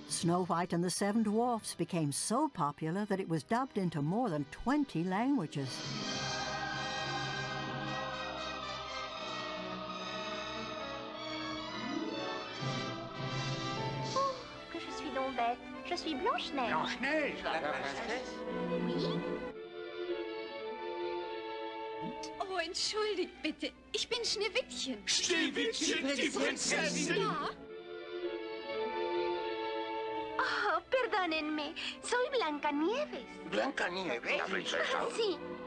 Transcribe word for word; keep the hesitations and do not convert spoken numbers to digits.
Snow White and the Seven Dwarfs became so popular that it was dubbed into more than twenty languages. Oh, que je suis donc bête. Je suis Blanche-Neige. Blanche-Neige, la princesse? Oui. Oh, entschuldigt bitte. Ich bin Schneewittchen. Schneewittchen, die Prinzessin? Ja. Oh, perdónenme. Soy Blancanieves. Blancanieves, la princesa. Sí.